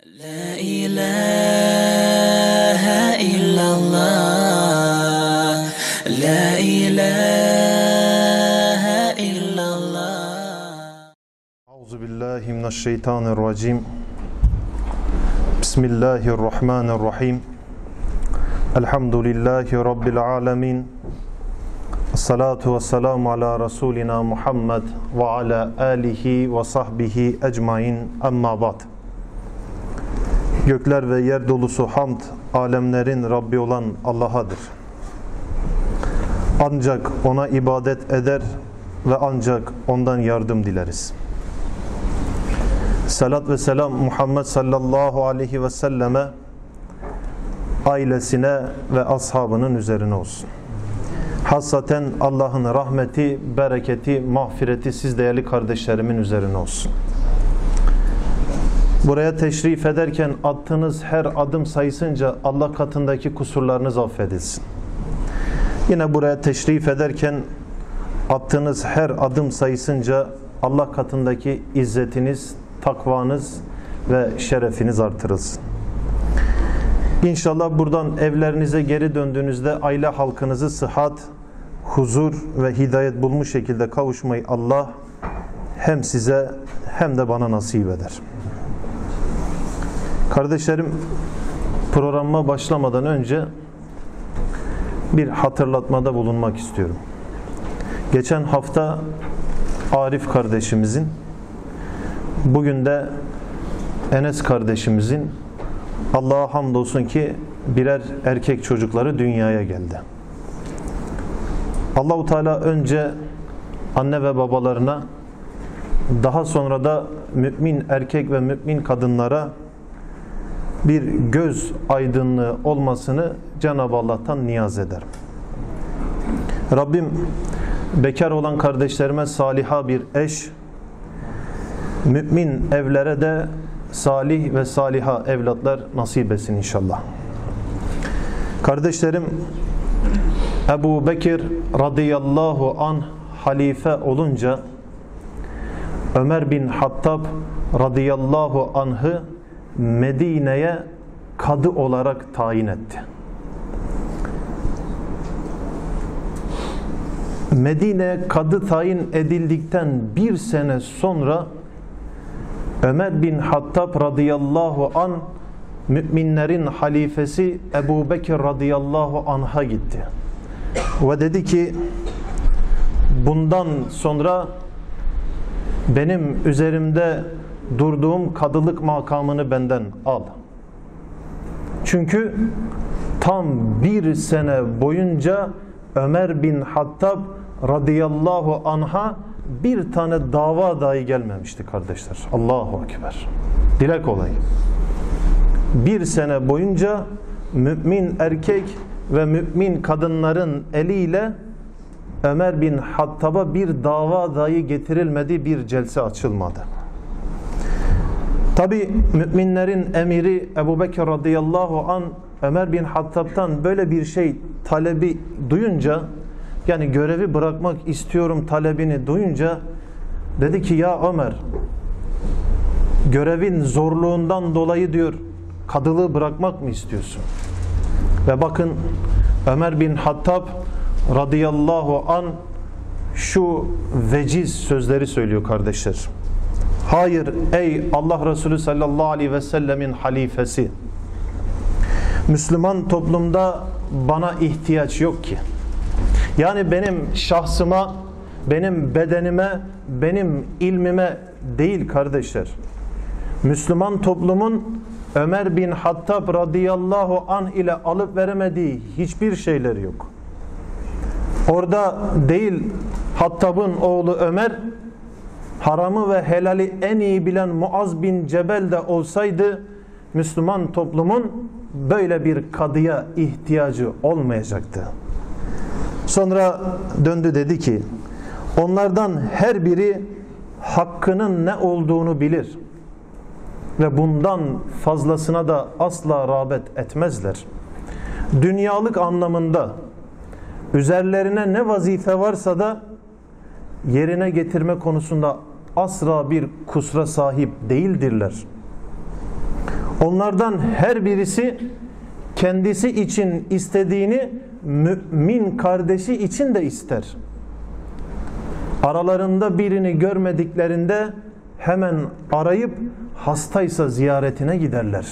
La ilahe illallah, la ilahe illallah. Euzubillahimineşşeytanirracim. Bismillahirrahmanirrahim. Elhamdülillahi Rabbil alemin. Esselatu vesselamu ala Resulina Muhammed ve ala alihi ve sahbihi ecmain, amma ba'd. Gökler ve yer dolusu hamd, alemlerin Rabbi olan Allah'adır. Ancak O'na ibadet eder ve ancak O'ndan yardım dileriz. Salat ve selam Muhammed sallallahu aleyhi ve selleme, ailesine ve ashabının üzerine olsun. Hassaten Allah'ın rahmeti, bereketi, mağfireti siz değerli kardeşlerimin üzerine olsun. Buraya teşrif ederken attığınız her adım sayısınca Allah katındaki kusurlarınız affedilsin. Yine buraya teşrif ederken attığınız her adım sayısınca Allah katındaki izzetiniz, takvanız ve şerefiniz artırılsın. İnşallah buradan evlerinize geri döndüğünüzde aile halkınızı sıhhat, huzur ve hidayet bulmuş şekilde kavuşmayı Allah hem size hem de bana nasip eder. Kardeşlerim, programıma başlamadan önce bir hatırlatmada bulunmak istiyorum. Geçen hafta Arif kardeşimizin, bugün de Enes kardeşimizin Allah'a hamdolsun ki birer erkek çocukları dünyaya geldi. Allah-u Teala önce anne ve babalarına, daha sonra da mümin erkek ve mümin kadınlara bir göz aydınlığı olmasını Cenab-ı Allah'tan niyaz ederim. Rabbim bekar olan kardeşlerime saliha bir eş, mümin evlere de salih ve saliha evlatlar nasip etsin inşallah. Kardeşlerim, Ebu Bekir radıyallahu anh halife olunca Ömer bin Hattab radıyallahu anh'ı Medine'ye kadı olarak tayin etti. Medine'ye kadı tayin edildikten bir sene sonra Ömer bin Hattab radıyallahu anh müminlerin halifesi Ebu Bekir radıyallahu anh'a gitti. Ve dedi ki, bundan sonra benim üzerimde durduğum kadılık makamını benden al. Çünkü tam bir sene boyunca Ömer bin Hattab radıyallahu anh'a bir tane dava dahi gelmemişti kardeşler. Allahu Ekber. Dile kolay. Bir sene boyunca mümin erkek ve mümin kadınların eliyle Ömer bin Hattab'a bir dava dahi getirilmedi, bir celse açılmadı. Tabi müminlerin emiri Ebu Bekir radıyallahu anh Ömer bin Hattab'tan böyle bir şey talebi duyunca, yani görevi bırakmak istiyorum talebini duyunca dedi ki, ya Ömer, görevin zorluğundan dolayı diyor kadılığı bırakmak mı istiyorsun? Ve bakın Ömer bin Hattab radıyallahu anh şu veciz sözleri söylüyor kardeşler. Hayır ey Allah Resulü sallallahu aleyhi ve sellemin halifesi, Müslüman toplumda bana ihtiyaç yok ki. Yani benim şahsıma, benim bedenime, benim ilmime değil kardeşler. Müslüman toplumun Ömer bin Hattab radıyallahu anh ile alıp veremediği hiçbir şeyleri yok. Orada değil Hattab'ın oğlu Ömer, haramı ve helali en iyi bilen Muaz bin Cebel de olsaydı Müslüman toplumun böyle bir kadıya ihtiyacı olmayacaktı. Sonra döndü dedi ki, onlardan her biri hakkının ne olduğunu bilir ve bundan fazlasına da asla rağbet etmezler. Dünyalık anlamında üzerlerine ne vazife varsa da yerine getirme konusunda asla bir kusura sahip değildirler. Onlardan her birisi kendisi için istediğini mümin kardeşi için de ister. Aralarında birini görmediklerinde hemen arayıp hastaysa ziyaretine giderler.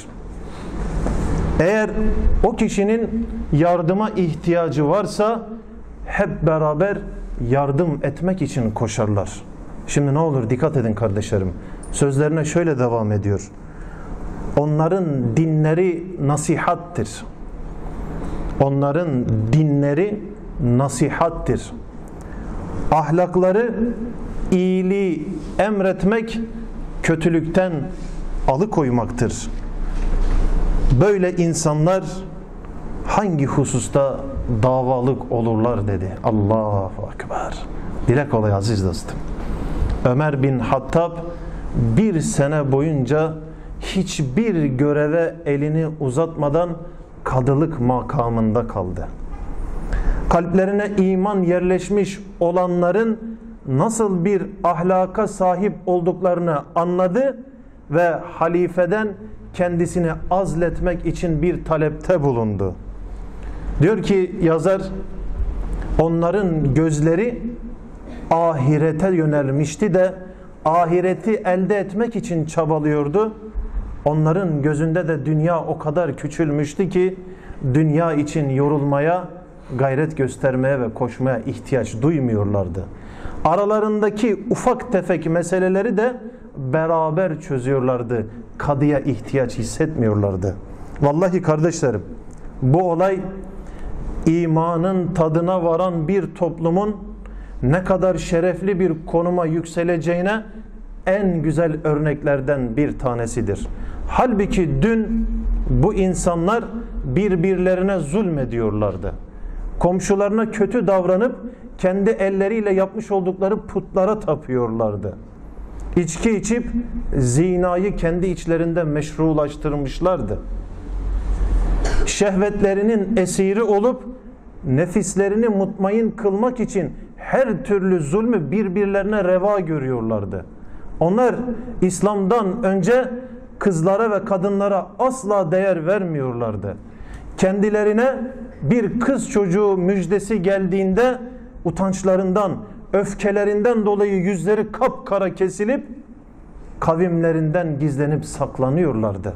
Eğer o kişinin yardıma ihtiyacı varsa hep beraber yardım etmek için koşarlar. Şimdi ne olur dikkat edin kardeşlerim. Sözlerine şöyle devam ediyor. Onların dinleri nasihattir. Onların dinleri nasihattir. Ahlakları iyiliği emretmek, kötülükten alıkoymaktır. Böyle insanlar hangi hususta davalık olurlar dedi. Allahu Ekber. Dile kolay aziz dostum. Ömer bin Hattab bir sene boyunca hiçbir göreve elini uzatmadan kadılık makamında kaldı. Kalplerine iman yerleşmiş olanların nasıl bir ahlaka sahip olduklarını anladı ve halifeden kendisini azletmek için bir talepte bulundu. Diyor ki yazar, onların gözleri ahirete yönelmişti de ahireti elde etmek için çabalıyordu. Onların gözünde de dünya o kadar küçülmüştü ki dünya için yorulmaya, gayret göstermeye ve koşmaya ihtiyaç duymuyorlardı. Aralarındaki ufak tefek meseleleri de beraber çözüyorlardı. Kadıya ihtiyaç hissetmiyorlardı. Vallahi kardeşlerim, bu olay imanın tadına varan bir toplumun ne kadar şerefli bir konuma yükseleceğine en güzel örneklerden bir tanesidir. Halbuki dün bu insanlar birbirlerine zulmediyorlardı. Komşularına kötü davranıp kendi elleriyle yapmış oldukları putlara tapıyorlardı. İçki içip zinayı kendi içlerinde meşrulaştırmışlardı. Şehvetlerinin esiri olup nefislerini mutmain kılmak için her türlü zulmü birbirlerine reva görüyorlardı. Onlar İslam'dan önce kızlara ve kadınlara asla değer vermiyorlardı. Kendilerine bir kız çocuğu müjdesi geldiğinde utançlarından, öfkelerinden dolayı yüzleri kapkara kesilip kavimlerinden gizlenip saklanıyorlardı.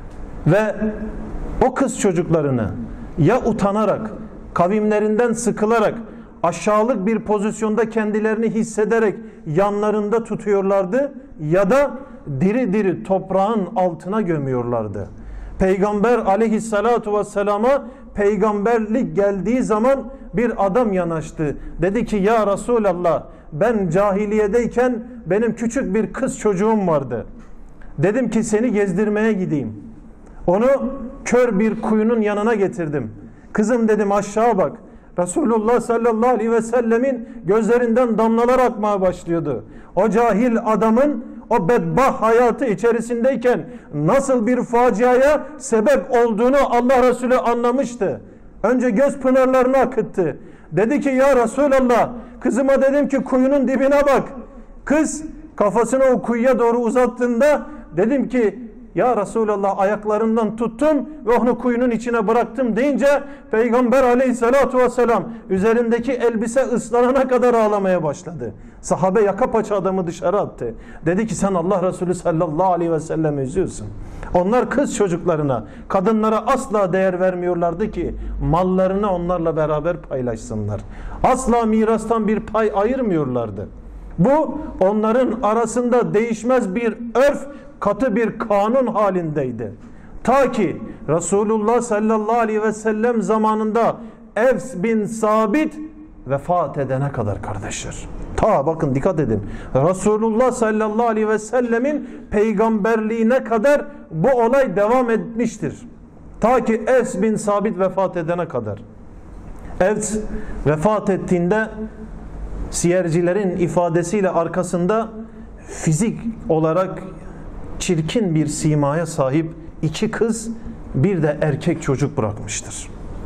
Ve o kız çocuklarını ya utanarak, kavimlerinden sıkılarak, aşağılık bir pozisyonda kendilerini hissederek yanlarında tutuyorlardı ya da diri diri toprağın altına gömüyorlardı. Peygamber aleyhissalatu vesselama peygamberlik geldiği zaman bir adam yanaştı. Dedi ki ya Resulallah, ben cahiliyedeyken benim küçük bir kız çocuğum vardı. Dedim ki seni gezdirmeye gideyim. Onu kör bir kuyunun yanına getirdim. Kızım dedim aşağı bak. Resulullah sallallahu aleyhi ve sellemin gözlerinden damlalar akmaya başlıyordu. O cahil adamın o bedbaht hayatı içerisindeyken nasıl bir faciaya sebep olduğunu Allah Resulü anlamıştı. Önce göz pınarlarını akıttı. Dedi ki ya Resulallah, kızıma dedim ki kuyunun dibine bak. Kız kafasını o kuyuya doğru uzattığında dedim ki ya Resulallah, ayaklarından tuttum ve onu kuyunun içine bıraktım deyince Peygamber aleyhissalatu vesselam üzerindeki elbise ıslanana kadar ağlamaya başladı. Sahabe yaka paça adamı dışarı attı. Dedi ki sen Allah Resulü sallallahu aleyhi ve sellem üzüyorsun. Onlar kız çocuklarına, kadınlara asla değer vermiyorlardı ki mallarını onlarla beraber paylaşsınlar. Asla mirastan bir pay ayırmıyorlardı. Bu onların arasında değişmez bir örf, katı bir kanun halindeydi. Ta ki Resulullah sallallahu aleyhi ve sellem zamanında Evs bin Sabit vefat edene kadar kardeşler. Ta bakın dikkat edin. Resulullah sallallahu aleyhi ve sellemin peygamberliğine kadar bu olay devam etmiştir. Ta ki Evs bin Sabit vefat edene kadar. Evs vefat ettiğinde siyercilerin ifadesiyle arkasında fizik olarak çirkin bir simaya sahip 2 kız, bir de erkek çocuk bırakmıştır.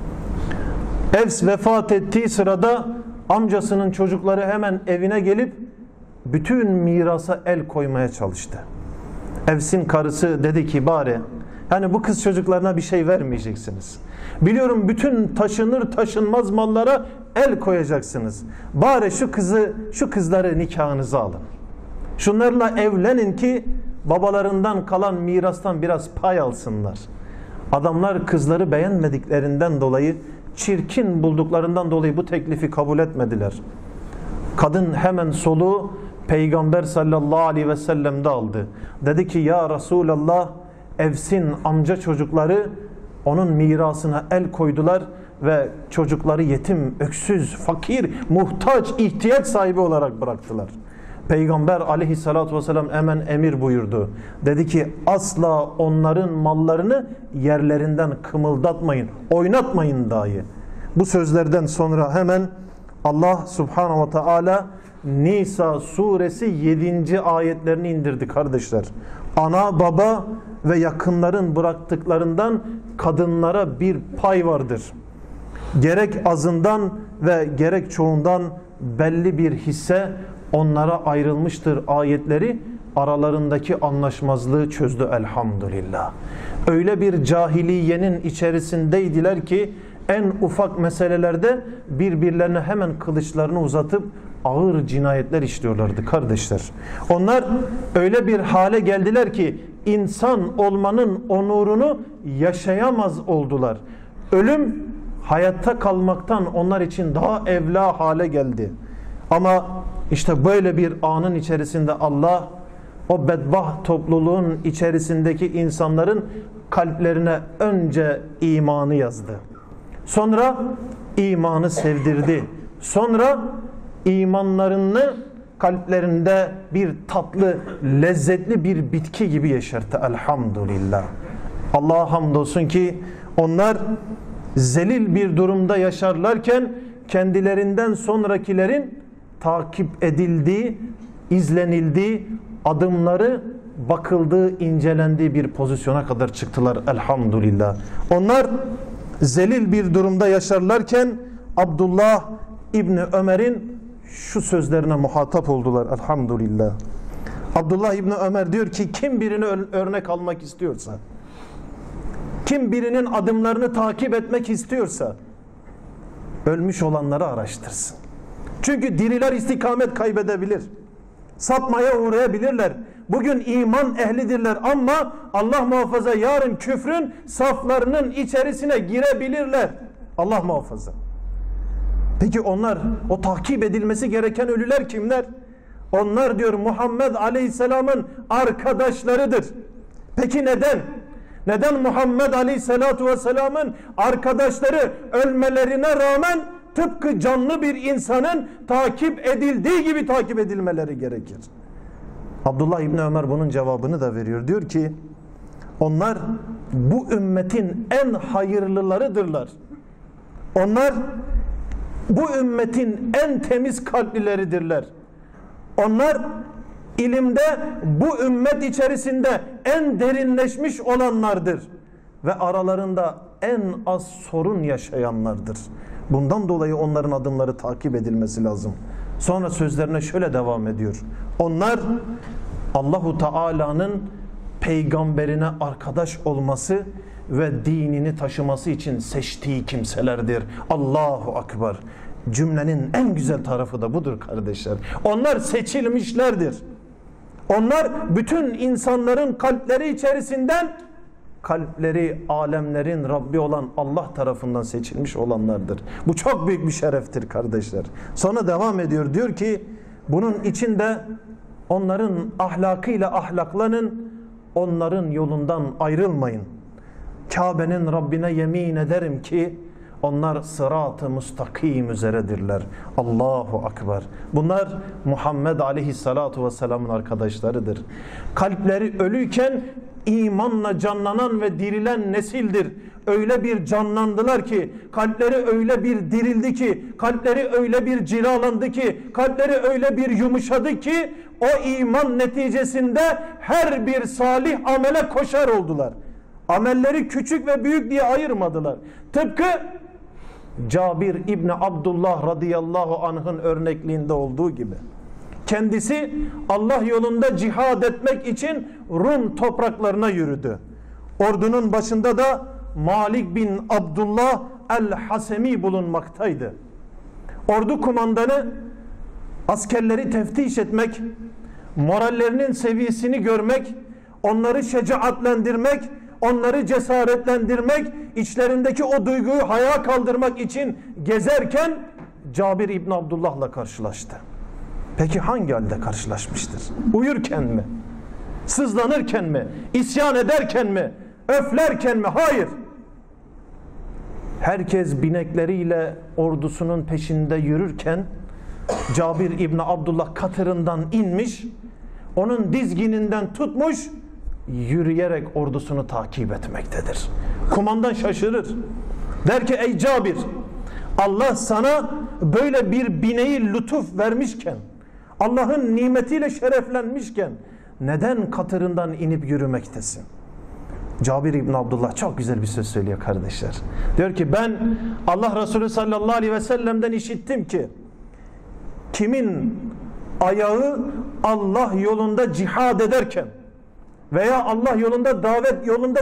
Evs vefat ettiği sırada amcasının çocukları hemen evine gelip bütün mirasa el koymaya çalıştı. Evs'in karısı dedi ki bari Hani bu kız çocuklarına bir şey vermeyeceksiniz. Biliyorum bütün taşınır taşınmaz mallara el koyacaksınız. Bari şu kızları nikahınıza alın. Şunlarla evlenin ki babalarından kalan mirastan biraz pay alsınlar. Adamlar kızları beğenmediklerinden dolayı, çirkin bulduklarından dolayı bu teklifi kabul etmediler. Kadın hemen soluğu Peygamber sallallahu aleyhi ve sellem'de aldı. Dedi ki ya Resulallah, Evs'in amca çocukları onun mirasına el koydular ve çocukları yetim, öksüz, fakir, muhtaç, ihtiyaç sahibi olarak bıraktılar. Peygamber aleyhissalatu vesselam hemen emir buyurdu. Dedi ki asla onların mallarını yerlerinden kımıldatmayın, oynatmayın dahi. Bu sözlerden sonra hemen Allah subhanahu ve teala Nisa suresi 7. ayetlerini indirdi kardeşler. Ana, baba ve yakınların bıraktıklarından kadınlara bir pay vardır. Gerek azından ve gerek çoğundan belli bir hisse onlara ayrılmıştır ayetleri aralarındaki anlaşmazlığı çözdü elhamdülillah. Öyle bir cahiliyenin içerisindeydiler ki en ufak meselelerde birbirlerine hemen kılıçlarını uzatıp ağır cinayetler işliyorlardı kardeşler. Onlar öyle bir hale geldiler ki insan olmanın onurunu yaşayamaz oldular. Ölüm hayatta kalmaktan onlar için daha evla hale geldi. Ama işte böyle bir anın içerisinde Allah o bedbaht topluluğun içerisindeki insanların kalplerine önce imanı yazdı. Sonra imanı sevdirdi. Sonra imanlarını kalplerinde bir tatlı, lezzetli bir bitki gibi yeşertti. Elhamdülillah. Allah'a hamdolsun ki onlar zelil bir durumda yaşarlarken kendilerinden sonrakilerin takip edildiği, izlenildiği, adımları bakıldığı, incelendiği bir pozisyona kadar çıktılar elhamdülillah. Onlar zelil bir durumda yaşarlarken Abdullah İbni Ömer'in şu sözlerine muhatap oldular elhamdülillah. Abdullah İbni Ömer diyor ki kim birini örnek almak istiyorsa, kim birinin adımlarını takip etmek istiyorsa ölmüş olanları araştırsın. Çünkü diriler istikamet kaybedebilir. Sapmaya uğrayabilirler. Bugün iman ehlidirler ama Allah muhafaza yarın küfrün saflarının içerisine girebilirler. Allah muhafaza. Peki onlar, o takip edilmesi gereken ölüler kimler? Onlar diyor Muhammed Aleyhisselam'ın arkadaşlarıdır. Peki neden? Neden Muhammed Aleyhisselatu Vesselam'ın arkadaşları ölmelerine rağmen tıpkı canlı bir insanın takip edildiği gibi takip edilmeleri gerekir? Abdullah İbni Ömer bunun cevabını da veriyor. Diyor ki onlar bu ümmetin en hayırlılarıdırlar. Onlar bu ümmetin en temiz kalplileridirler. Onlar ilimde bu ümmet içerisinde en derinleşmiş olanlardır. Ve aralarında en az sorun yaşayanlardır. Bundan dolayı onların adımları takip edilmesi lazım. Sonra sözlerine şöyle devam ediyor. Onlar Allahu Teala'nın peygamberine arkadaş olması ve dinini taşıması için seçtiği kimselerdir. Allahu Ekber. Cümlenin en güzel tarafı da budur kardeşler. Onlar seçilmişlerdir. Onlar bütün insanların kalpleri içerisinden kalpleri alemlerin Rabbi olan Allah tarafından seçilmiş olanlardır. Bu çok büyük bir şereftir kardeşler. Sonra devam ediyor. Diyor ki bunun içinde onların ahlakıyla ahlaklanın, onların yolundan ayrılmayın. Kabe'nin Rabbine yemin ederim ki onlar sırat-ı müstakim üzeredirler. Allahu Ekber. Bunlar Muhammed Aleyhissalatu Vesselam'ın arkadaşlarıdır. Kalpleri ölüyken imanla canlanan ve dirilen nesildir. Öyle bir canlandılar ki, kalpleri öyle bir dirildi ki, kalpleri öyle bir cilalandı ki, kalpleri öyle bir yumuşadı ki, o iman neticesinde her bir salih amele koşar oldular. Amelleri küçük ve büyük diye ayırmadılar. Tıpkı Cabir İbni Abdullah radıyallahu anh'ın örnekliğinde olduğu gibi. Kendisi Allah yolunda cihad etmek için Rum topraklarına yürüdü. Ordunun başında da Malik bin Abdullah el-Hasemi bulunmaktaydı. Ordu kumandanı askerleri teftiş etmek, morallerinin seviyesini görmek, onları şecaatlendirmek, onları cesaretlendirmek, içlerindeki o duyguyu ayağa kaldırmak için gezerken Cabir İbni Abdullah'la karşılaştı. Peki hangi halde karşılaşmıştır? Uyurken mi? Sızlanırken mi? İsyan ederken mi? Öflerken mi? Hayır. Herkes binekleriyle ordusunun peşinde yürürken Cabir İbni Abdullah katırından inmiş, onun dizgininden tutmuş, yürüyerek ordusunu takip etmektedir. Kumandan şaşırır. Der ki ey Cabir, Allah sana böyle bir bineği lütuf vermişken, Allah'ın nimetiyle şereflenmişken neden katırından inip yürümektesin? Cabir İbni Abdullah çok güzel bir söz söylüyor kardeşler. Diyor ki ben Allah Resulü sallallahu aleyhi ve sellem'den işittim ki kimin ayağı Allah yolunda cihad ederken veya Allah yolunda davet yolunda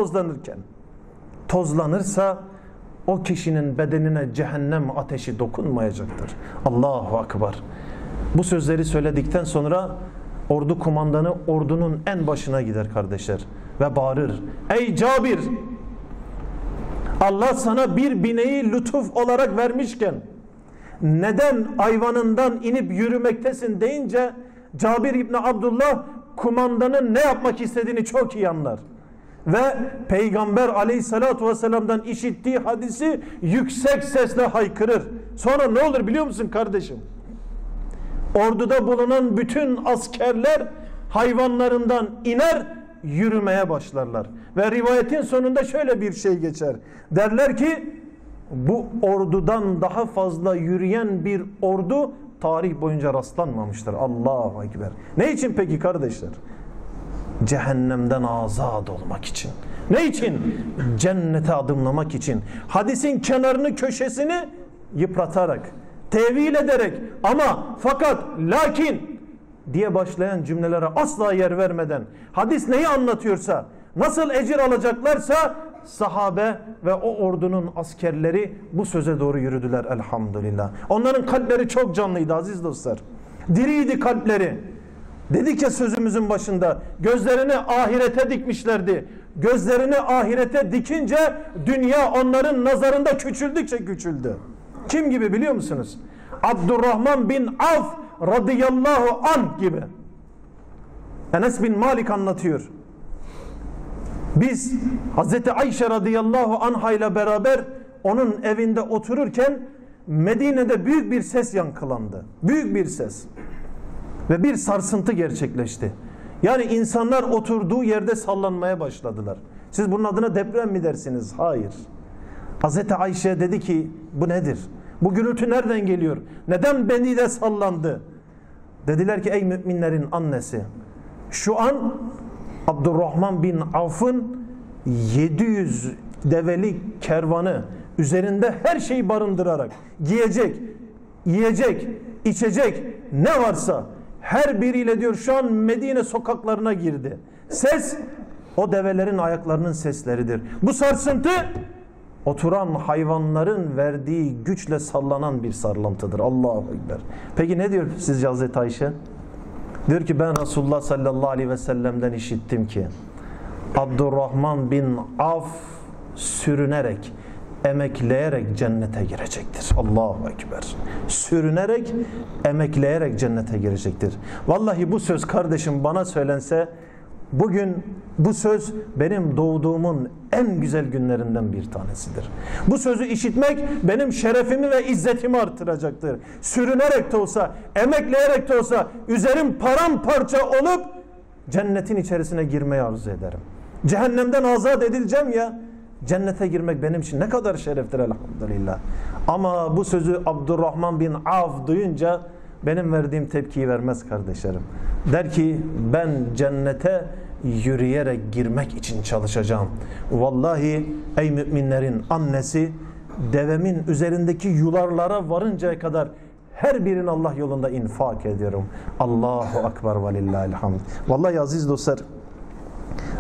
tozlanırsa o kişinin bedenine cehennem ateşi dokunmayacaktır. Allahu Akbar. Bu sözleri söyledikten sonra ordu kumandanı ordunun en başına gider kardeşler ve bağırır. Ey Cabir! Allah sana bir bineği lütuf olarak vermişken neden hayvanından inip yürümektesin deyince Cabir İbni Abdullah kumandanın ne yapmak istediğini çok iyi anlar. Ve Peygamber aleyhissalatu vesselam'dan işittiği hadisi yüksek sesle haykırır. Sonra ne olur biliyor musun kardeşim? Orduda bulunan bütün askerler hayvanlarından iner, yürümeye başlarlar. Ve rivayetin sonunda şöyle bir şey geçer. Derler ki bu ordudan daha fazla yürüyen bir ordu tarih boyunca rastlanmamıştır. Allahu Ekber. Ne için peki kardeşler? Cehennemden azad olmak için. Ne için? Cennete adımlamak için. Hadisin kenarını köşesini yıpratarak, tevil ederek ama fakat lakin diye başlayan cümlelere asla yer vermeden hadis neyi anlatıyorsa, nasıl ecir alacaklarsa sahabe ve o ordunun askerleri bu söze doğru yürüdüler elhamdülillah. Onların kalpleri çok canlıydı aziz dostlar. Diriydi kalpleri. Dedik ya sözümüzün başında gözlerini ahirete dikmişlerdi. Gözlerini ahirete dikince dünya onların nazarında küçüldükçe küçüldü. Kim gibi biliyor musunuz? Abdurrahman bin Avf radıyallahu anh gibi. Enes bin Malik anlatıyor. Biz Hazreti Ayşe radıyallahu anha ile beraber onun evinde otururken Medine'de büyük bir ses yankılandı. Büyük bir ses. Ve bir sarsıntı gerçekleşti. Yani insanlar oturduğu yerde sallanmaya başladılar. Siz bunun adına deprem mi dersiniz? Hayır. Hazreti Ayşe dedi ki bu nedir? Bu gürültü nereden geliyor? Neden Medine'de sallandı? Dediler ki ey müminlerin annesi, şu an Abdurrahman bin Avf'ın 700 develik kervanı üzerinde her şeyi barındırarak giyecek, yiyecek, içecek ne varsa her biriyle diyor şu an Medine sokaklarına girdi. Ses o develerin ayaklarının sesleridir. Bu sarsıntı oturan hayvanların verdiği güçle sallanan bir sarlantıdır. Allahu Ekber. Peki ne diyor sizce Hazreti Ayşe? Diyor ki ben Resulullah sallallahu aleyhi ve sellem'den işittim ki Abdurrahman bin Avf sürünerek, emekleyerek cennete girecektir. Allahu Ekber. Sürünerek, emekleyerek cennete girecektir. Vallahi bu söz kardeşim bana söylense bugün bu söz benim doğduğumun en güzel günlerinden bir tanesidir. Bu sözü işitmek benim şerefimi ve izzetimi artıracaktır. Sürünerek de olsa, emekleyerek de olsa üzerim paramparça olup cennetin içerisine girmeyi arzu ederim. Cehennemden azat edileceğim ya, cennete girmek benim için ne kadar şereftir elhamdülillah. Ama bu sözü Abdurrahman bin Avf duyunca benim verdiğim tepkiyi vermez kardeşlerim. Der ki ben cennete yürüyerek girmek için çalışacağım. Vallahi ey müminlerin annesi, devemin üzerindeki yularlara varıncaya kadar her birini Allah yolunda infak ediyorum. Allahu Ekber ve lillahil hamd. Vallahi aziz dostlar,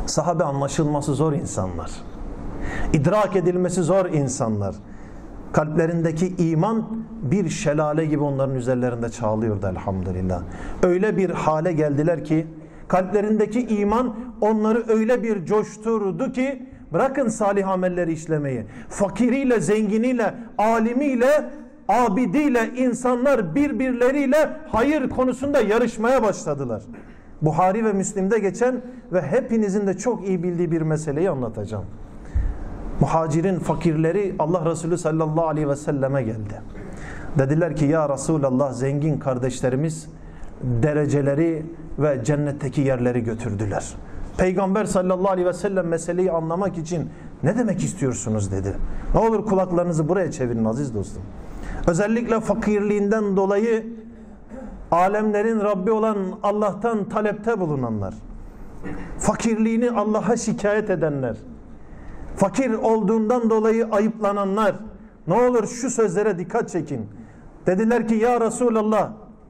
Sahabe anlaşılması zor insanlar. İdrak edilmesi zor insanlar. Kalplerindeki iman bir şelale gibi onların üzerlerinde çağlıyordu elhamdülillah. Öyle bir hale geldiler ki kalplerindeki iman onları öyle bir coşturdu ki bırakın salih amelleri işlemeyi. Fakiriyle, zenginiyle, alimiyle, abidiyle insanlar birbirleriyle hayır konusunda yarışmaya başladılar. Buhari ve Müslim'de geçen ve hepinizin de çok iyi bildiği bir meseleyi anlatacağım. Muhacirin fakirleri Allah Resulü sallallahu aleyhi ve selleme geldi. Dediler ki ya Resulallah, zengin kardeşlerimiz dereceleri ve cennetteki yerleri götürdüler. Peygamber sallallahu aleyhi ve sellem meseleyi anlamak için ne demek istiyorsunuz dedi. Ne olur kulaklarınızı buraya çevirin aziz dostum. Özellikle fakirliğinden dolayı alemlerin Rabbi olan Allah'tan talepte bulunanlar, fakirliğini Allah'a şikayet edenler, fakir olduğundan dolayı ayıplananlar, ne olur şu sözlere dikkat çekin. Dediler ki ya Resulallah,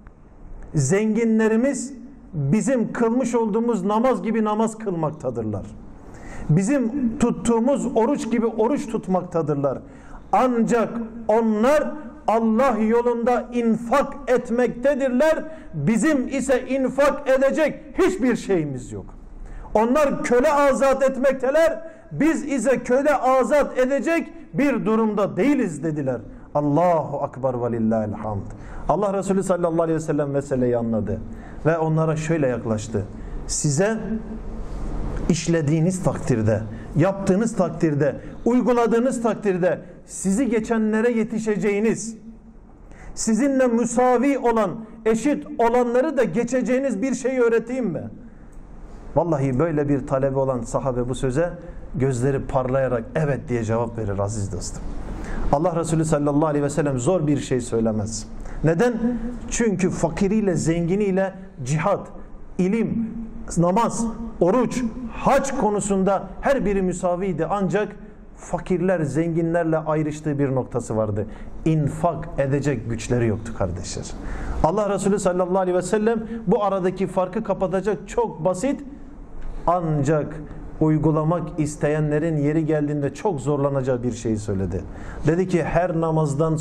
zenginlerimiz bizim kılmış olduğumuz namaz gibi namaz kılmaktadırlar. Bizim tuttuğumuz oruç gibi oruç tutmaktadırlar. Ancak onlar Allah yolunda infak etmektedirler. Bizim ise infak edecek hiçbir şeyimiz yok. Onlar köle azat etmekteler. Biz ise köle azat edecek bir durumda değiliz dediler. Allahu Ekber ve lillahil hamd. Allah Resulü sallallahu aleyhi ve sellem meseleyi anladı. Ve onlara şöyle yaklaştı. Size işlediğiniz takdirde, yaptığınız takdirde, uyguladığınız takdirde sizi geçenlere yetişeceğiniz, sizinle müsavi olan, eşit olanları da geçeceğiniz bir şey öğreteyim mi? Vallahi böyle bir talebi olan sahabe bu söze gözleri parlayarak evet diye cevap verir aziz dostum. Allah Resulü sallallahu aleyhi ve sellem zor bir şey söylemez. Neden? Çünkü fakiriyle, zenginiyle cihat, ilim, namaz, oruç, hac konusunda her biri müsaviydi. Ancak fakirler zenginlerle ayrıştığı bir noktası vardı. İnfak edecek güçleri yoktu kardeşler. Allah Resulü sallallahu aleyhi ve sellem bu aradaki farkı kapatacak çok basit ancak uygulamak isteyenlerin yeri geldiğinde çok zorlanacağı bir şeyi söyledi. Dedi ki her namazdan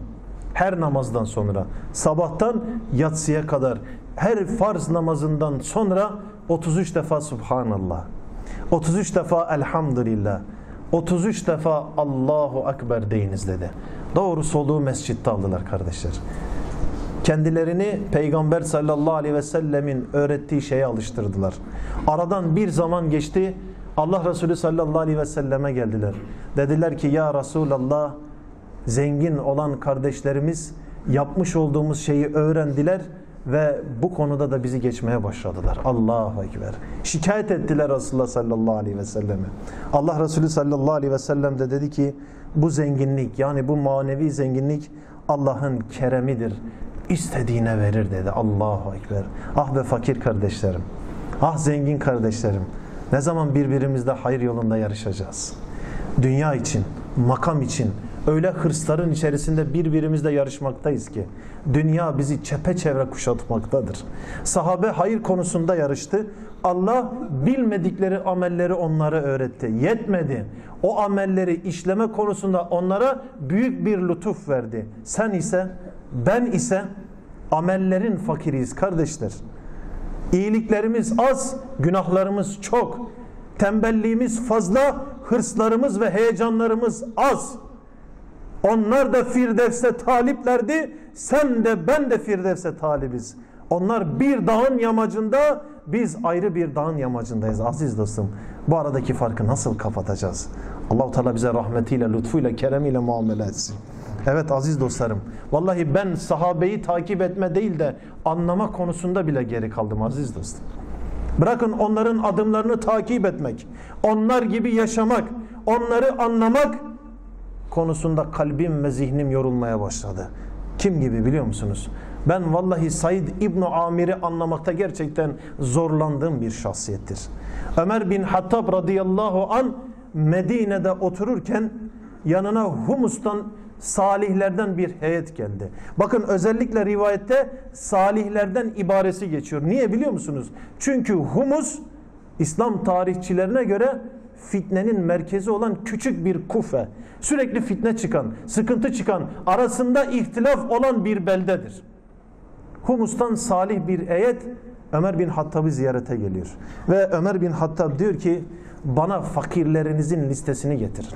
sonra sabahtan yatsıya kadar her farz namazından sonra 33 defa Subhanallah, 33 defa Elhamdülillah, 33 defa Allahu Ekber deyiniz dedi. Doğru soluğu mescitte aldılar kardeşler. Kendilerini Peygamber sallallahu aleyhi ve sellemin öğrettiği şeye alıştırdılar. Aradan bir zaman geçti. Allah Resulü sallallahu aleyhi ve selleme geldiler. Dediler ki ya Resulallah, zengin olan kardeşlerimiz yapmış olduğumuz şeyi öğrendiler ve bu konuda da bizi geçmeye başladılar. Allahu Ekber. Şikayet ettiler Resulullah sallallahu aleyhi ve selleme. Allah Resulü sallallahu aleyhi ve sellem de dedi ki bu zenginlik, yani bu manevi zenginlik Allah'ın keremidir. İstediğine verir dedi. Allahu Ekber. Ah be fakir kardeşlerim. Ah zengin kardeşlerim. Ne zaman birbirimizle hayır yolunda yarışacağız? Dünya için, makam için öyle hırsların içerisinde birbirimizle yarışmaktayız ki dünya bizi çepeçevre kuşatmaktadır. Sahabe hayır konusunda yarıştı. Allah bilmedikleri amelleri onlara öğretti. Yetmedi. O amelleri işleme konusunda onlara büyük bir lütuf verdi. Sen ise, ben ise amellerin fakiriyiz kardeşler. İyiliklerimiz az, günahlarımız çok. Tembelliğimiz fazla, hırslarımız ve heyecanlarımız az. Onlar da Firdevs'e taliplerdi, sen de ben de Firdevs'e talibiz. Onlar bir dağın yamacında, biz ayrı bir dağın yamacındayız aziz dostum. Bu aradaki farkı nasıl kapatacağız? Allah-u Teala bize rahmetiyle, lütfuyla, keremiyle muamele etsin. Evet aziz dostlarım, vallahi ben sahabeyi takip etme değil de anlama konusunda bile geri kaldım aziz dostum. Bırakın onların adımlarını takip etmek, onlar gibi yaşamak, onları anlamak konusunda kalbim ve zihnim yorulmaya başladı. Kim gibi biliyor musunuz? Ben vallahi Said İbn Amir'i anlamakta gerçekten zorlandığım bir şahsiyettir. Ömer bin Hattab radıyallahu an Medine'de otururken yanına Humus'tan salihlerden bir heyet geldi. Bakın özellikle rivayette salihlerden ibaresi geçiyor. Niye biliyor musunuz? Çünkü Humus İslam tarihçilerine göre fitnenin merkezi olan küçük bir Kufe. Sürekli fitne çıkan, sıkıntı çıkan, arasında ihtilaf olan bir beldedir. Humus'tan salih bir heyet Ömer bin Hattab'ı ziyarete geliyor. Ve Ömer bin Hattab diyor ki bana fakirlerinizin listesini getirin.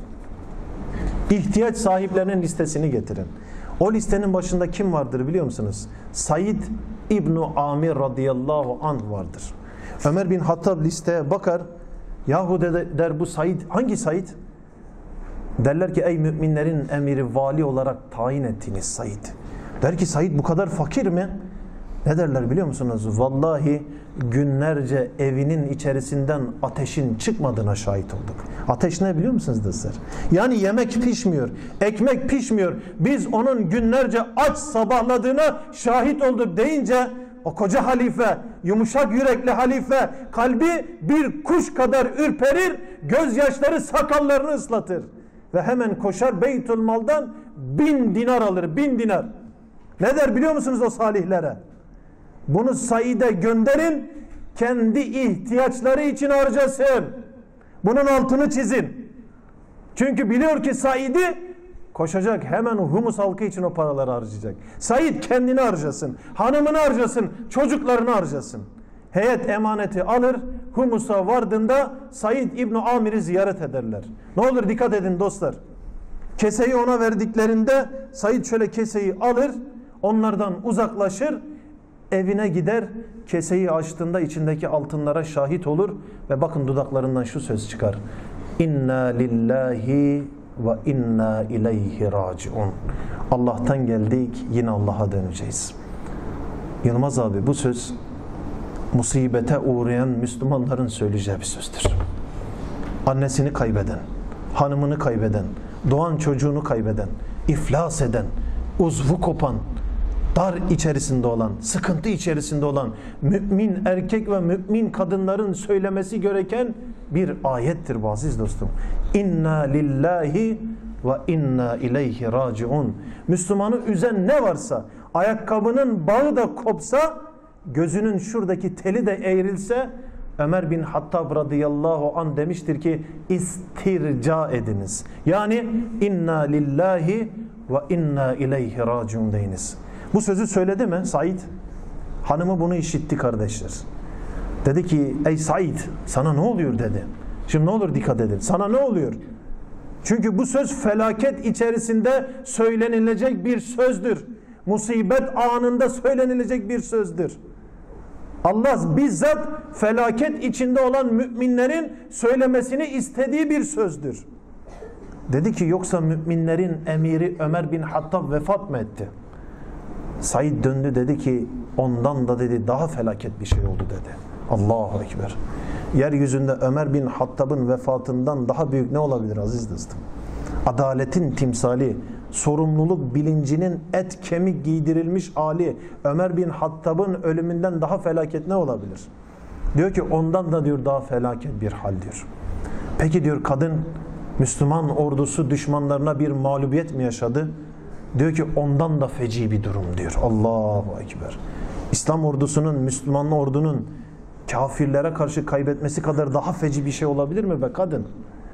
İhtiyaç sahiplerinin listesini getirin. O listenin başında kim vardır biliyor musunuz? Said İbn-i Amir radıyallahu anh vardır. Ömer bin Hattab listeye bakar. Yahu der bu Said, hangi Said? Derler ki ey müminlerin emiri vali olarak tayin ettiğiniz Said. Der ki Said bu kadar fakir mi? Ne derler biliyor musunuz? Vallahi günlerce evinin içerisinden ateşin çıkmadığına şahit olduk. Ateş ne biliyor musunuz dostlar? Yani yemek pişmiyor, ekmek pişmiyor. Biz onun günlerce aç sabahladığına şahit olduk deyince o koca halife, yumuşak yürekli halife kalbi bir kuş kadar ürperir, gözyaşları sakallarını ıslatır. Ve hemen koşar Beytülmal'dan 1000 dinar alır, 1000 dinar. Ne der biliyor musunuz o salihlere? Bunu Said'e gönderin, kendi ihtiyaçları için harcasın. Bunun altını çizin. Çünkü biliyor ki Said'i koşacak, hemen Humus halkı için o paraları harcayacak. Said kendini harcasın, hanımını harcasın, çocuklarını harcasın. Heyet emaneti alır, Humus'a vardığında Said İbn Amir'i ziyaret ederler. Ne olur dikkat edin dostlar. Keseyi ona verdiklerinde Said şöyle keseyi alır, onlardan uzaklaşır, evine gider, keseyi açtığında içindeki altınlara şahit olur ve bakın dudaklarından şu söz çıkar. İnna lillahi ve inna ileyhi raciun. Allah'tan geldik, yine Allah'a döneceğiz. Yılmaz abi bu söz musibete uğrayan Müslümanların söyleyeceği bir sözdür. Annesini kaybeden, hanımını kaybeden, doğan çocuğunu kaybeden, iflas eden, uzvu kopan, dar içerisinde olan, sıkıntı içerisinde olan mümin erkek ve mümin kadınların söylemesi gereken bir ayettir bu aziz dostum. İnna lillahi ve inna ileyhi raciun. Müslümanı üzen ne varsa, ayakkabının bağı da kopsa, gözünün şuradaki teli de eğrilse, Ömer bin Hattab radıyallahu anh demiştir ki istirca ediniz. Yani inna lillahi ve inna ileyhi raciun deyiniz. Bu sözü söyledi mi Said? Hanımı bunu işitti kardeşler. Dedi ki ey Said sana ne oluyor dedi. Şimdi ne olur dikkat edin. Sana ne oluyor? Çünkü bu söz felaket içerisinde söylenilecek bir sözdür. Musibet anında söylenilecek bir sözdür. Allah bizzat felaket içinde olan müminlerin söylemesini istediği bir sözdür. Dedi ki yoksa müminlerin emiri Ömer bin Hattab vefat mı etti? Said döndü dedi ki ondan da dedi daha felaket bir şey oldu dedi. Allahu Ekber. Yeryüzünde Ömer bin Hattab'ın vefatından daha büyük ne olabilir aziz dostum? Adaletin timsali, sorumluluk bilincinin et kemik giydirilmiş hali Ömer bin Hattab'ın ölümünden daha felaket ne olabilir? Diyor ki ondan da diyor daha felaket bir hal diyor. Peki diyor kadın Müslüman ordusu düşmanlarına bir mağlubiyet mi yaşadı? Diyor ki ondan da feci bir durum diyor. Allahu Ekber. İslam ordusunun, Müslüman ordunun kafirlere karşı kaybetmesi kadar daha feci bir şey olabilir mi be kadın?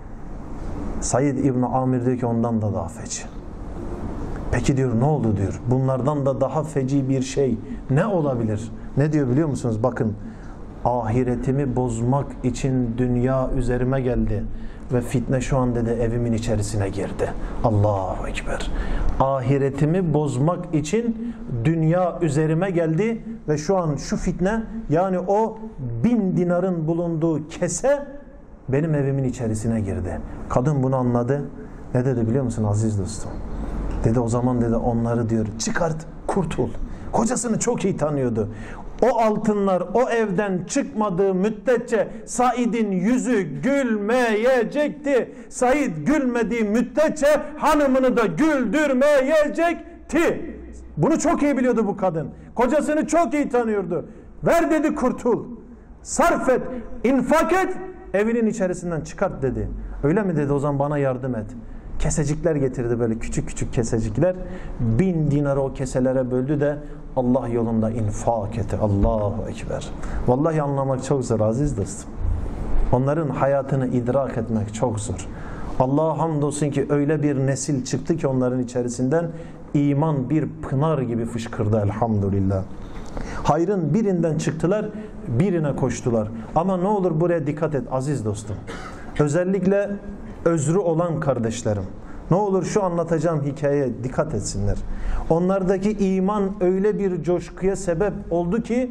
Said İbn Amir diyor ki ondan da daha feci. Peki diyor ne oldu diyor. Bunlardan da daha feci bir şey ne olabilir? Ne diyor biliyor musunuz? Bakın ahiretimi bozmak için dünya üzerime geldi. Ve fitne şu an dedi evimin içerisine girdi. Allahu Ekber. Ahiretimi bozmak için dünya üzerime geldi ve şu an şu fitne yani o 1000 dinarın bulunduğu kese benim evimin içerisine girdi. Kadın bunu anladı. Ne dedi biliyor musun aziz dostum? Dedi o zaman dedi onları diyor çıkart kurtul. Kocasını çok iyi tanıyordu. O altınlar o evden çıkmadığı müddetçe Said'in yüzü gülmeyecekti. Said gülmediği müddetçe hanımını da güldürmeyecekti. Bunu çok iyi biliyordu bu kadın. Kocasını çok iyi tanıyordu. Ver dedi kurtul. Sarf et, infak et, evinin içerisinden çıkart dedi. Öyle mi dedi o zaman bana yardım et. Kesecikler getirdi böyle küçük küçük kesecikler. 1000 dinarı o keselere böldü de Allah yolunda infak etti. Allahu Ekber. Vallahi anlamak çok zor aziz dostum. Onların hayatını idrak etmek çok zor. Allah'a hamdolsun ki öyle bir nesil çıktı ki onların içerisinden iman bir pınar gibi fışkırdı elhamdülillah. Hayrın birinden çıktılar, birine koştular. Ama ne olur buraya dikkat et aziz dostum. Özellikle özrü olan kardeşlerim. Ne olur şu anlatacağım hikayeye dikkat etsinler. Onlardaki iman öyle bir coşkuya sebep oldu ki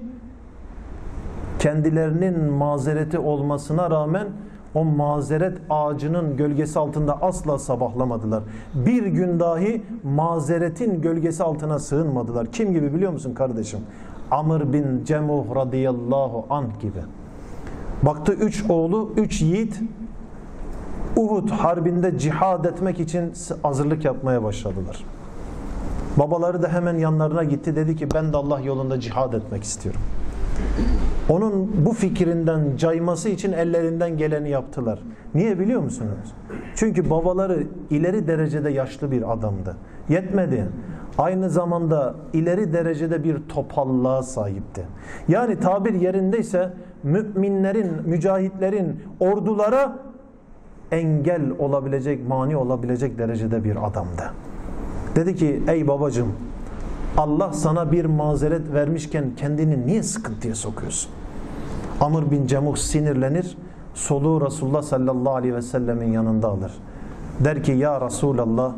kendilerinin mazereti olmasına rağmen o mazeret ağacının gölgesi altında asla sabahlamadılar. Bir gün dahi mazeretin gölgesi altına sığınmadılar. Kim gibi biliyor musun kardeşim? Amr bin Cemuh radıyallahu anh gibi. Baktı 3 oğlu, 3 yiğit Uhud harbinde cihad etmek için hazırlık yapmaya başladılar. Babaları da hemen yanlarına gitti, dedi ki ben de Allah yolunda cihad etmek istiyorum. Onun bu fikrinden cayması için ellerinden geleni yaptılar. Niye biliyor musunuz? Çünkü babaları ileri derecede yaşlı bir adamdı. Yetmedi. Aynı zamanda ileri derecede bir topallığa sahipti. Yani tabir yerindeyse müminlerin, mücahitlerin ordulara engel olabilecek, mani olabilecek derecede bir adamdı. Dedi ki ey babacığım, Allah sana bir mazeret vermişken kendini niye sıkıntıya sokuyorsun? Amr bin Cemuh sinirlenir, soluğu Resulullah sallallahu aleyhi ve sellemin yanında alır. Der ki ya Resulallah,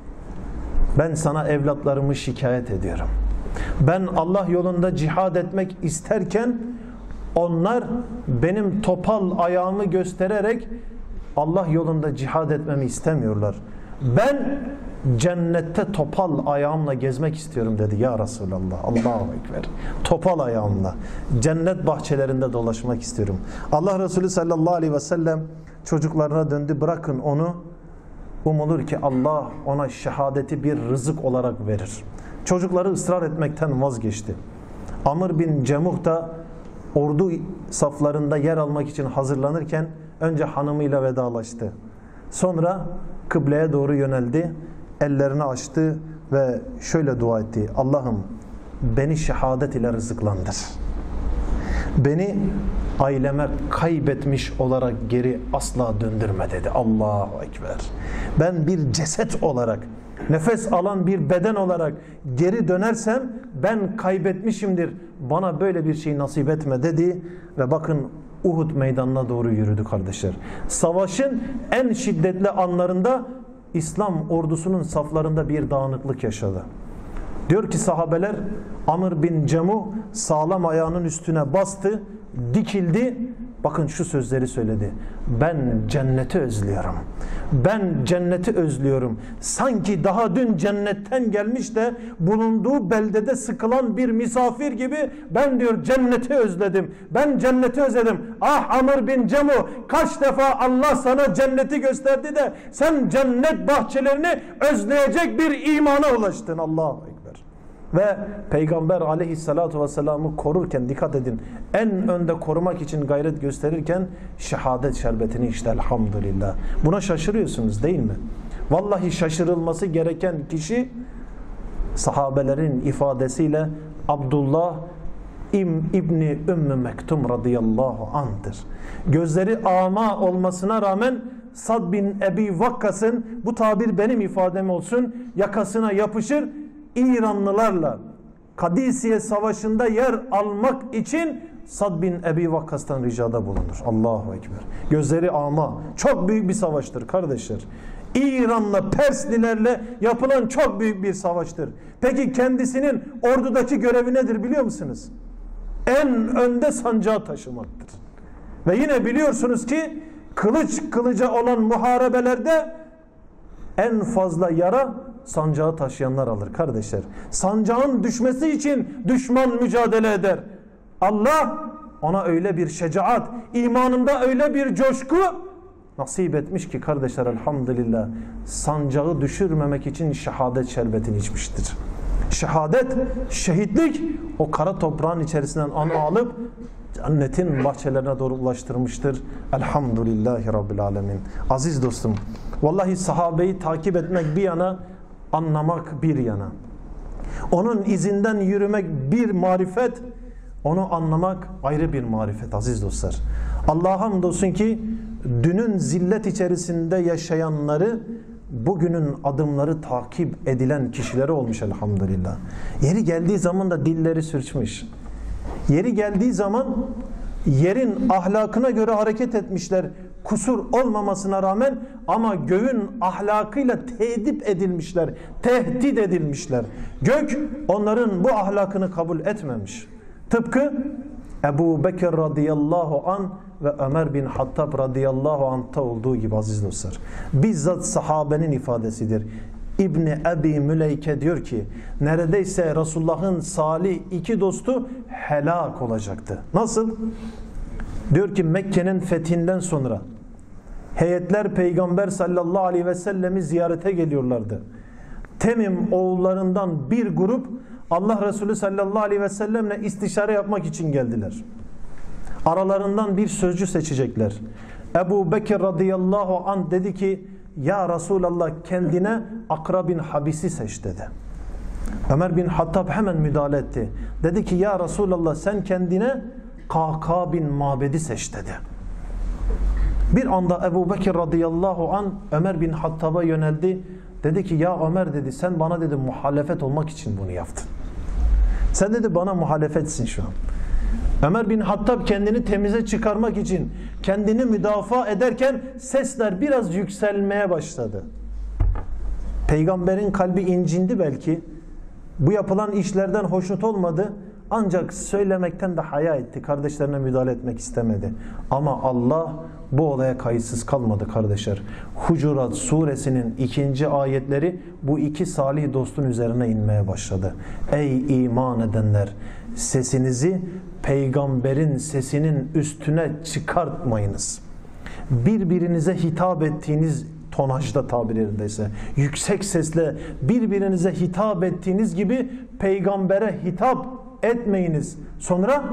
ben sana evlatlarımı şikayet ediyorum. Ben Allah yolunda cihad etmek isterken onlar benim topal ayağımı göstererek Allah yolunda cihad etmemi istemiyorlar. Ben cennette topal ayağımla gezmek istiyorum dedi ya Resulallah. Allahu Ekber. Topal ayağımla cennet bahçelerinde dolaşmak istiyorum. Allah Resulü sallallahu aleyhi ve sellem çocuklarına döndü, bırakın onu. Umulur ki Allah ona şehadeti bir rızık olarak verir. Çocukları ısrar etmekten vazgeçti. Amr bin Cemuh da ordu saflarında yer almak için hazırlanırken önce hanımıyla vedalaştı. Sonra kıbleye doğru yöneldi. Ellerini açtı ve şöyle dua etti. Allah'ım beni şehadet ile rızıklandır. Beni aileme kaybetmiş olarak geri asla döndürme dedi. Allahu Ekber. Ben bir ceset olarak, nefes alan bir beden olarak geri dönersem ben kaybetmişimdir. Bana böyle bir şey nasip etme dedi ve bakın Uhud meydanına doğru yürüdü kardeşler. Savaşın en şiddetli anlarında İslam ordusunun saflarında bir dağınıklık yaşadı. Diyor ki sahabeler, Amr bin Cemuh sağlam ayağının üstüne bastı, dikildi. Bakın şu sözleri söyledi. Ben cenneti özlüyorum. Ben cenneti özlüyorum. Sanki daha dün cennetten gelmiş de bulunduğu beldede sıkılan bir misafir gibi ben diyor cenneti özledim. Ben cenneti özledim. Ah Amr bin Cemuh, kaç defa Allah sana cenneti gösterdi de sen cennet bahçelerini özleyecek bir imana ulaştın. Allahu Ekber. Ve Peygamber aleyhissalatu vesselam'ı korurken dikkat edin, en önde korumak için gayret gösterirken şehadet şerbetini içti elhamdülillah. Buna şaşırıyorsunuz değil mi? Vallahi şaşırılması gereken kişi sahabelerin ifadesiyle Abdullah İbni Ümmü Mektum radıyallahu anh'tır. Gözleri ama olmasına rağmen Sad bin Ebi Vakkas'ın, bu tabir benim ifadem olsun, yakasına yapışır, İranlılarla Kadisiye Savaşı'nda yer almak için Sad bin Ebi Vakkas'tan ricada bulunur. Allahu Ekber. Gözleri ama. Çok büyük bir savaştır kardeşler. İran'la Perslilerle yapılan çok büyük bir savaştır. Peki kendisinin ordudaki görevi nedir biliyor musunuz? En önde sancağı taşımaktır. Ve yine biliyorsunuz ki kılıç kılıca olan muharebelerde en fazla yara sancağı taşıyanlar alır kardeşler. Sancağın düşmesi için düşman mücadele eder. Allah ona öyle bir şecaat, imanında öyle bir coşku nasip etmiş ki kardeşler elhamdülillah sancağı düşürmemek için şehadet şerbetini içmiştir. Şehadet, şehitlik o kara toprağın içerisinden onu alıp cennetin bahçelerine doğru ulaştırmıştır. Elhamdülillahi Rabbil Alemin. Aziz dostum, vallahi sahabeyi takip etmek bir yana, anlamak bir yana. Onun izinden yürümek bir marifet, Onu anlamak ayrı bir marifet aziz dostlar. Allah'a hamdolsun ki dünün zillet içerisinde yaşayanları bugünün adımları takip edilen kişileri olmuş elhamdülillah. Yeri geldiği zaman da dilleri sürçmüş. Yeri geldiği zaman yerin ahlakına göre hareket etmişler. Kusur olmamasına rağmen ama göğün ahlakıyla tehdit edilmişler, tehdit edilmişler. Gök onların bu ahlakını kabul etmemiş. Tıpkı Ebu Bekir radıyallahu an ve Ömer bin Hattab radıyallahu anh'ta olduğu gibi aziz dostlar. Bizzat sahabenin ifadesidir. İbni Ebi Müleyke diyor ki neredeyse Resulullah'ın salih iki dostu helak olacaktı. Nasıl? Diyor ki Mekke'nin fethinden sonra heyetler Peygamber sallallahu aleyhi ve sellemi ziyarete geliyorlardı. Temim oğullarından bir grup Allah Resulü sallallahu aleyhi ve sellemle istişare yapmak için geldiler. Aralarından bir sözcü seçecekler. Ebu Bekir radıyallahu anh dedi ki ya Resulallah kendine Akra bin Habis'i seç dedi. Ömer bin Hattab hemen müdahale etti. Dedi ki ya Resulallah sen kendine Kaka bin Mabed'i seç dedi. Bir anda Ebu Bekir radıyallahu anh Ömer bin Hattab'a yöneldi. Dedi ki ya Ömer dedi sen bana dedi muhalefet olmak için bunu yaptın. Sen dedi bana muhalefetsin şu an. Ömer bin Hattab kendini temize çıkarmak için kendini müdafaa ederken sesler biraz yükselmeye başladı. Peygamberin kalbi incindi belki. Bu yapılan işlerden hoşnut olmadı. Ancak söylemekten de haya etti. Kardeşlerine müdahale etmek istemedi. Ama Allah bu olaya kayıtsız kalmadı kardeşler. Hucurat suresinin 2. ayetleri bu iki salih dostun üzerine inmeye başladı. Ey iman edenler! Sesinizi peygamberin sesinin üstüne çıkartmayınız. Birbirinize hitap ettiğiniz tonajda tabir yerindeyse yüksek sesle birbirinize hitap ettiğiniz gibi peygambere hitap etmeyiniz. Sonra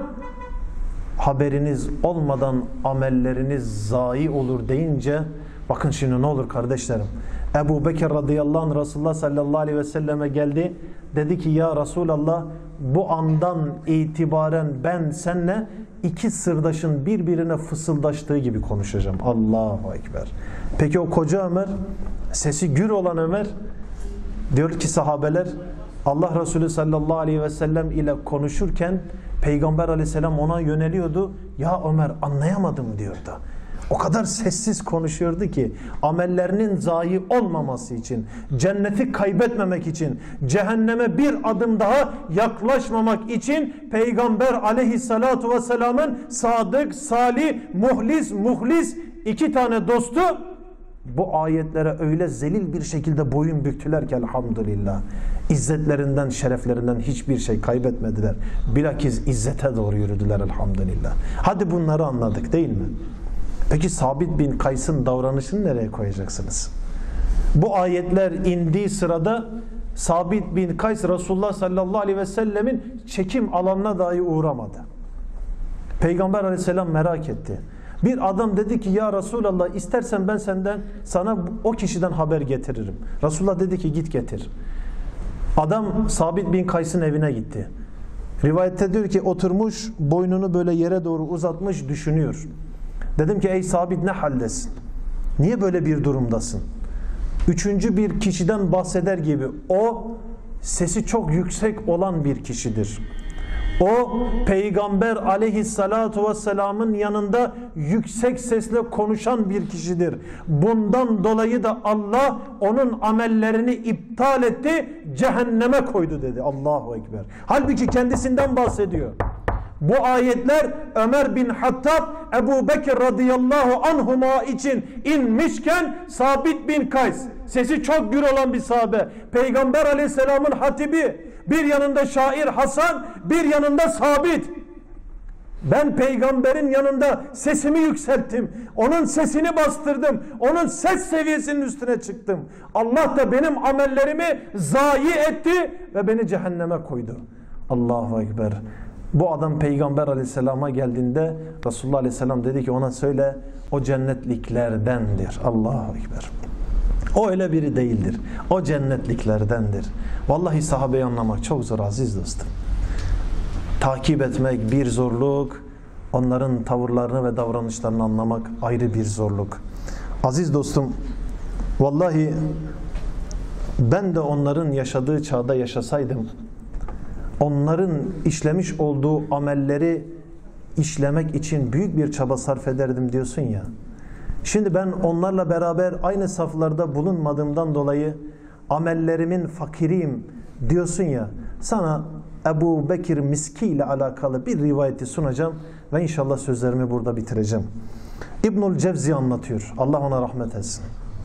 haberiniz olmadan amelleriniz zayi olur deyince bakın şimdi ne olur kardeşlerim. Ebu Bekir radıyallahu anh Resulullah sallallahu aleyhi ve selleme geldi. Dedi ki ya Resulallah bu andan itibaren ben seninle iki sırdaşın birbirine fısıldaştığı gibi konuşacağım. Allahu Ekber. Peki o koca Ömer, sesi gür olan Ömer, diyor ki sahabeler Allah Resulü sallallahu aleyhi ve sellem ile konuşurken Peygamber aleyhisselam ona yöneliyordu. Ya Ömer anlayamadım diyordu. O kadar sessiz konuşuyordu ki amellerinin zayi olmaması için, cenneti kaybetmemek için, cehenneme bir adım daha yaklaşmamak için Peygamber aleyhissalatu vesselamın sadık, salih, muhlis iki tane dostu bu ayetlere öyle zelil bir şekilde boyun büktüler ki elhamdülillah. İzzetlerinden, şereflerinden hiçbir şey kaybetmediler. Bilakis izzete doğru yürüdüler elhamdülillah. Hadi bunları anladık değil mi? Peki Sabit bin Kays'ın davranışını nereye koyacaksınız? Bu ayetler indiği sırada Sabit bin Kays Resulullah sallallahu aleyhi ve sellemin çekim alanına dahi uğramadı. Peygamber aleyhisselam merak etti. Bir adam dedi ki ya Resulallah istersen ben sana o kişiden haber getiririm. Resulullah dedi ki git getir. Adam Sabit bin Kays'ın evine gitti. Rivayette diyor ki oturmuş boynunu böyle yere doğru uzatmış düşünüyor. Dedim ki ey Sabit ne haldesin? Niye böyle bir durumdasın? Üçüncü bir kişiden bahseder gibi o sesi çok yüksek olan bir kişidir. O Peygamber aleyhissalatu vesselamın yanında yüksek sesle konuşan bir kişidir. Bundan dolayı da Allah onun amellerini iptal etti, cehenneme koydu dedi. Allahu Ekber. Halbuki kendisinden bahsediyor. Bu ayetler Ömer bin Hattab, Ebu Bekir radıyallahu anhuma için inmişken Sabit bin Kays, sesi çok gür olan bir sahabe, Peygamber aleyhisselamın hatibi, bir yanında şair Hasan, bir yanında Sabit. Ben peygamberin yanında sesimi yükselttim. Onun sesini bastırdım. Onun ses seviyesinin üstüne çıktım. Allah da benim amellerimi zayi etti ve beni cehenneme koydu. Allahu Ekber. Bu adam Peygamber aleyhisselama geldiğinde Resulullah aleyhisselam dedi ki ona söyle o cennetliklerdendir. Allahu Ekber. O öyle biri değildir. O cennetliklerdendir. Vallahi sahabeyi anlamak çok zor aziz dostum. takip etmek bir zorluk, onların tavırlarını ve davranışlarını anlamak ayrı bir zorluk. Aziz dostum, vallahi ben de onların yaşadığı çağda yaşasaydım, onların işlemiş olduğu amelleri işlemek için büyük bir çaba sarf ederdim diyorsun ya. Şimdi ben onlarla beraber aynı saflarda bulunmadığımdan dolayı amellerimin fakiriyim diyorsun ya. Sana Ebu Bekir Miski ile alakalı bir rivayeti sunacağım ve inşallah sözlerimi burada bitireceğim. İbnül Cevzi anlatıyor. Allah ona rahmet etsin.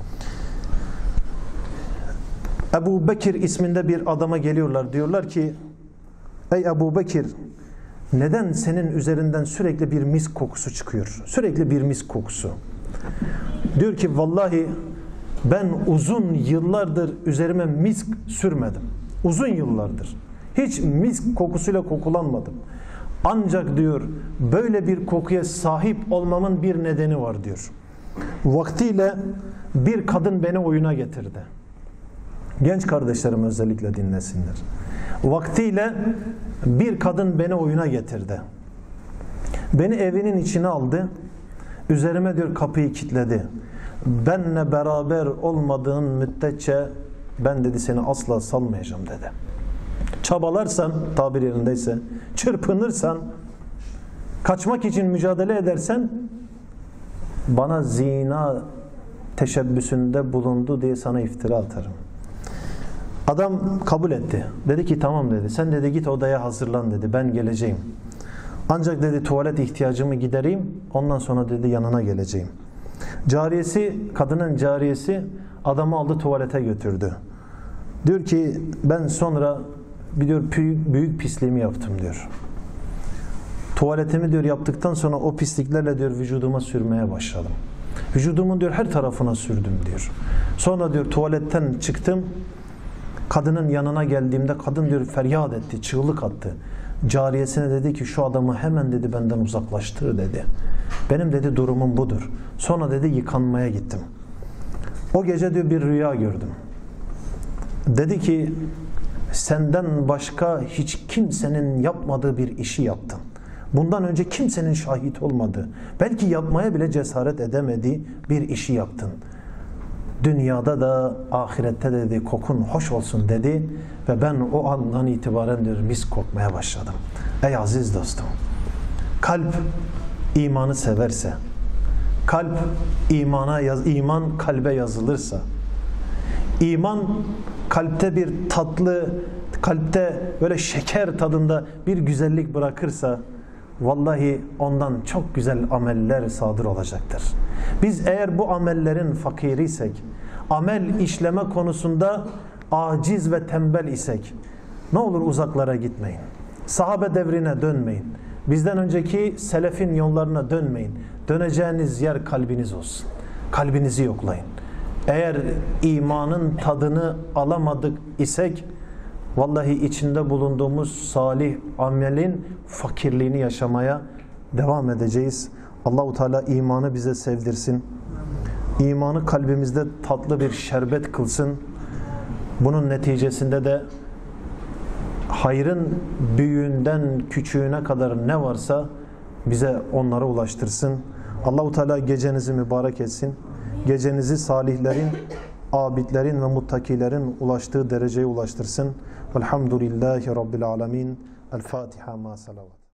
Ebu Bekir isminde bir adama geliyorlar. Diyorlar ki, ey Ebu Bekir, neden senin üzerinden sürekli bir misk kokusu çıkıyor? Sürekli bir misk kokusu. Diyor ki, vallahi ben uzun yıllardır üzerime misk sürmedim. Uzun yıllardır. Hiç misk kokusuyla kokulanmadım. Ancak diyor, böyle bir kokuya sahip olmamın bir nedeni var diyor. Vaktiyle bir kadın beni oyuna getirdi. Genç kardeşlerim özellikle dinlesinler. Vaktiyle bir kadın beni oyuna getirdi. Beni evinin içine aldı. Üzerime diyor kapıyı kilitledi. Benle beraber olmadığın müddetçe ben dedi seni asla salmayacağım dedi. Çabalarsan, tabir yerindeyse, çırpınırsan, kaçmak için mücadele edersen bana zina teşebbüsünde bulundu diye sana iftira atarım. Adam kabul etti. Dedi ki tamam dedi. Sen dedi git odaya hazırlan dedi. Ben geleceğim. Ancak dedi tuvalet ihtiyacımı gidereyim. Ondan sonra dedi yanına geleceğim. Cariyesi, kadının cariyesi adamı aldı tuvalete götürdü. Diyor ki ben sonra diyor büyük pisliğimi yaptım diyor. Tuvaletimi diyor yaptıktan sonra o pisliklerle diyor vücuduma sürmeye başladım. Vücudumun diyor her tarafına sürdüm diyor. Sonra diyor tuvaletten çıktım. Kadının yanına geldiğimde kadın diyor feryat etti, çığlık attı. Cariyesine dedi ki şu adamı hemen dedi benden uzaklaştır dedi. Benim dedi durumum budur. Sonra dedi yıkanmaya gittim. O gece diyor bir rüya gördüm. Dedi ki senden başka hiç kimsenin yapmadığı bir işi yaptın. Bundan önce kimsenin şahit olmadığı, belki yapmaya bile cesaret edemediği bir işi yaptın. Dünyada da ahirette de dedi kokun hoş olsun dedi ve ben o andan itibaren diyor mis kokmaya başladım. Ey aziz dostum, kalp imanı severse, kalp iman kalbe yazılırsa, iman kalpte bir tatlı, kalpte böyle şeker tadında bir güzellik bırakırsa vallahi ondan çok güzel ameller sadır olacaktır. Biz eğer bu amellerin fakiriysek, amel işleme konusunda aciz ve tembel isek, ne olur uzaklara gitmeyin. Sahabe devrine dönmeyin. Bizden önceki selefin yollarına dönmeyin. Döneceğiniz yer kalbiniz olsun. Kalbinizi yoklayın. Eğer imanın tadını alamadık isek, vallahi içinde bulunduğumuz salih amelin fakirliğini yaşamaya devam edeceğiz. Allah-u Teala imanı bize sevdirsin. İmanı kalbimizde tatlı bir şerbet kılsın. Bunun neticesinde de hayrın büyüğünden küçüğüne kadar ne varsa bize onlara ulaştırsın. Allah-u Teala gecenizi mübarek etsin. Gecenizi salihlerin, abidlerin ve muttakilerin ulaştığı dereceye ulaştırsın. Velhamdülillahi Rabbil alemin. El Fatiha ma salavat.